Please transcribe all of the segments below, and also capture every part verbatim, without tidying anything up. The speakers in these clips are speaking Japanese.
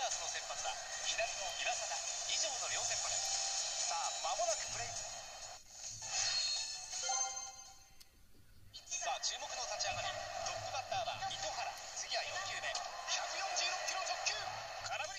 ダースの先発は左の岩貞、以上の両先発です。さあ間もなくプレイ。さあ注目の立ち上がり。トップバッターは糸原。次はよんきゅうめ、ひゃくよんじゅうろっキロ直球、空振り。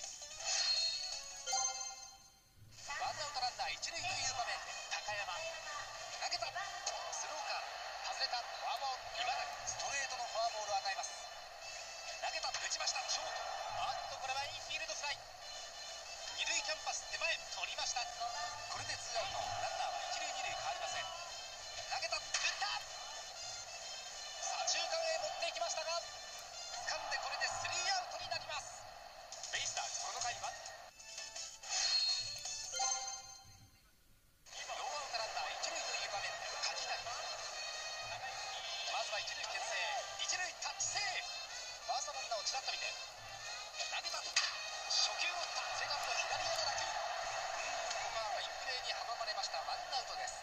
ワンアウトランナー一塁という場面で高山投げた。スローカーブ外れた。フォアボール。今永ストレートのフォアボールを与えます。投げた、打ちました。ショート、あっとこれはインフィールドフライ。二塁キャンパス手前取りました。これでツーアウト。ランナーは一塁二塁変わりません。投げた、打った。左中間へ持っていきましたが掴んで、これでスリーアウトになります。ベイスターズこの回はノーアウトランナー一塁という場面で梶谷。まずは一塁牽制、一塁タッチセーフ。ファーストランナーをちらっと見て投げた。初球を打った。セカンド左への打球。うーんここはファインプレーに阻まれました。ワンアウトです。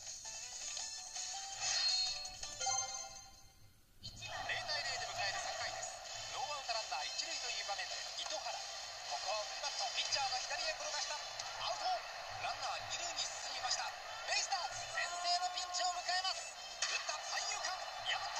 ゼロたいゼロで迎えるさんかいです。ノーアウトランナー一塁という場面で糸原。ここは送りバット、ピッチャーが左へ転がした。アウト。ランナー二塁に進みました。ベイスターズ先制のピンチを迎えます。打った。三遊間破った。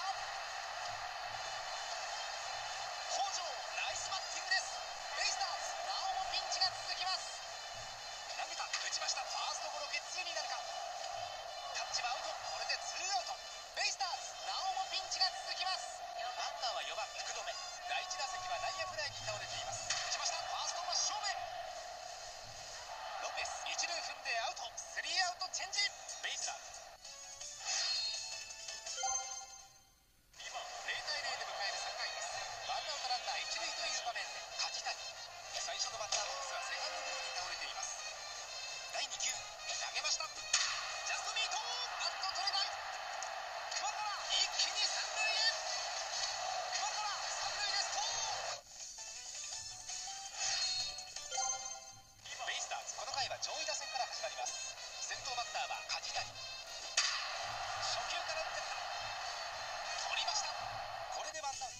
北條ナイスバッティングです。ベイスターズなおもピンチが続きます。投げた、打ちました。ファーストゴロ、ゲッツーになるか。タッチはアウト。これでツーアウト。ベイスターズなおもピンチが続きます。バッターはよばん福留。第一打席は内野フライに倒れています。打ちました。ファースト真正面。ロペス一塁踏んでアウト。スリーアウトチェンジ。ベイスターズゼロたいゼロで迎えるさんかいです。ワンアウトランナー一塁という場面で梶谷。最初のバッターボックスはセカンドゴロに倒れています。だいに球投げました。ジャストミート。あっと取れない。桑原一気に三塁へ。桑原三塁でストー。ベイスターズこの回は上位打線から始まります。先頭バッターは梶谷。初球から打ってった。取りました。これでワンアウト。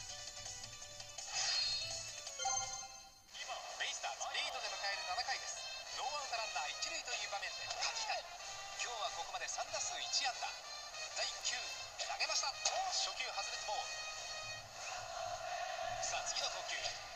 ベイスターズリードで迎えるななかいです。ノーアウトランナー一塁という場面で梶谷。今日はここまでさんだすういちあんだ。だいいっ球投げました。初球外れてボール。さあ次の投球。